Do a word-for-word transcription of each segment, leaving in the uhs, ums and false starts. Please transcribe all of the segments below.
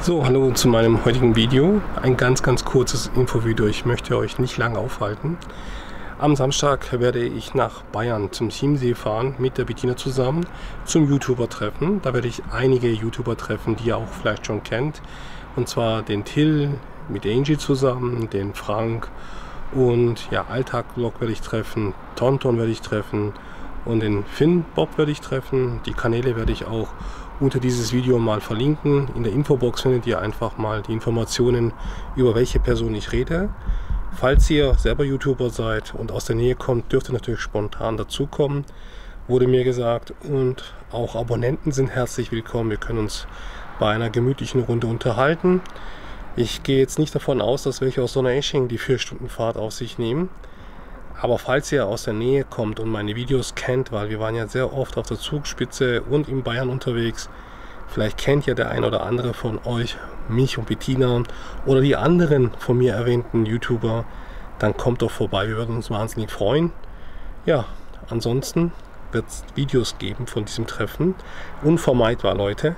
So, hallo zu meinem heutigen Video. Ein ganz, ganz kurzes Infovideo. Ich möchte euch nicht lange aufhalten. Am Samstag werde ich nach Bayern zum Chiemsee fahren mit der Bettina zusammen zum YouTuber-Treffen. Da werde ich einige YouTuber treffen, die ihr auch vielleicht schon kennt. Und zwar den Till mit Angie zusammen, den Frank und ja, Alltag-Vlog werde ich treffen, Tonton werde ich treffen und den Finn Bob werde ich treffen. Die Kanäle werde ich auch unter dieses Video mal verlinken. In der Infobox findet ihr einfach mal die Informationen, über welche Person ich rede. Falls ihr selber YouTuber seid und aus der Nähe kommt, dürft ihr natürlich spontan dazukommen, wurde mir gesagt. Und auch Abonnenten sind herzlich willkommen. Wir können uns bei einer gemütlichen Runde unterhalten. Ich gehe jetzt nicht davon aus, dass welche aus Donaueschingen die vier Stunden Fahrt auf sich nehmen. Aber falls ihr aus der Nähe kommt und meine Videos kennt, weil wir waren ja sehr oft auf der Zugspitze und in Bayern unterwegs, vielleicht kennt ja der ein oder andere von euch mich und Bettina oder die anderen von mir erwähnten YouTuber, dann kommt doch vorbei, wir würden uns wahnsinnig freuen. Ja, ansonsten wird es Videos geben von diesem Treffen, unvermeidbar, Leute.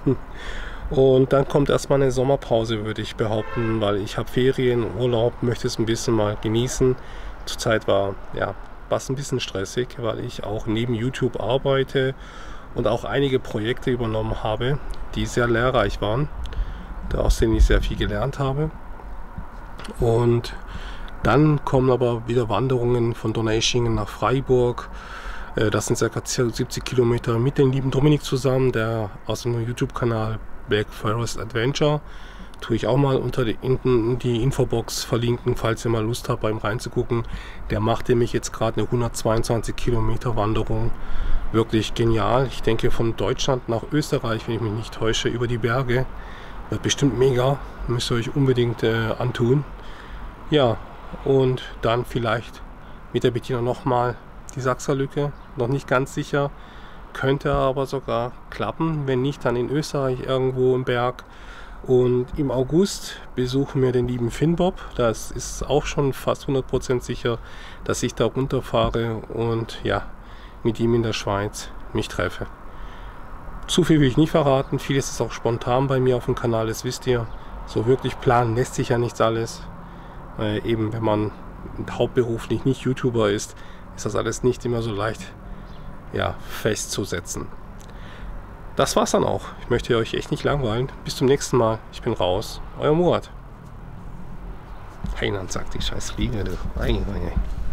Und dann kommt erstmal eine Sommerpause, würde ich behaupten, weil ich habe Ferien, Urlaub, möchte es ein bisschen mal genießen. Zurzeit war ja was ein bisschen stressig, weil ich auch neben YouTube arbeite und auch einige Projekte übernommen habe, die sehr lehrreich waren, aus denen ich sehr viel gelernt habe. Und dann kommen aber wieder Wanderungen von Donaueschingen nach Freiburg. Das sind ca. siebzig Kilometer mit dem lieben Dominik zusammen, der aus dem YouTube-Kanal Black Forest Adventure. Tue ich auch mal unter die, in die Infobox verlinken, falls ihr mal Lust habt, beim reinzugucken. Der macht nämlich jetzt gerade eine hundertzweiundzwanzig Kilometer Wanderung. Wirklich genial. Ich denke von Deutschland nach Österreich, wenn ich mich nicht täusche, über die Berge. Wird bestimmt mega. Müsst ihr euch unbedingt äh, antun. Ja, und dann vielleicht mit der Bettina nochmal die Sachser-Lücke. Noch nicht ganz sicher. Könnte aber sogar klappen. Wenn nicht, dann in Österreich irgendwo im Berg. Und im August besuchen wir den lieben Finn Bob. Das ist auch schon fast hundert Prozent sicher, dass ich da runterfahre und ja, mit ihm in der Schweiz mich treffe. Zu viel will ich nicht verraten. Vieles ist auch spontan bei mir auf dem Kanal, das wisst ihr. So wirklich planen lässt sich ja nichts alles. Äh, eben wenn man hauptberuflich nicht YouTuber ist, ist das alles nicht immer so leicht ja, festzusetzen. Das war's dann auch. Ich möchte euch echt nicht langweilen. Bis zum nächsten Mal. Ich bin raus. Euer Murat. Heiland sagt die scheiß Fliege, du. Ei, ei, ei.